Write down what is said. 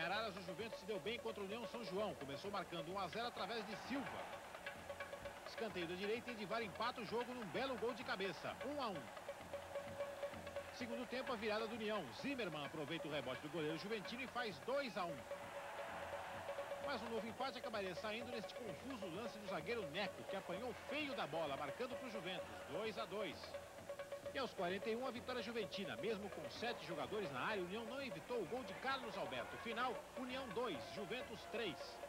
Araras, o Juventus se deu bem contra o União São João. Começou marcando 1 a 0 através de Silva. Escanteio da direita e Edivar empata o jogo num belo gol de cabeça. 1 a 1. Segundo tempo, a virada do União. Zimmermann aproveita o rebote do goleiro juventino e faz 2 a 1. Mas um novo empate acabaria saindo neste confuso lance do zagueiro Neco, que apanhou feio da bola, marcando para o Juventus. 2 a 2. E aos 41, a vitória juventina. Mesmo com 7 jogadores na área, a União não evitou o gol de Carlos Alberto. Final, União 2, Juventus 3.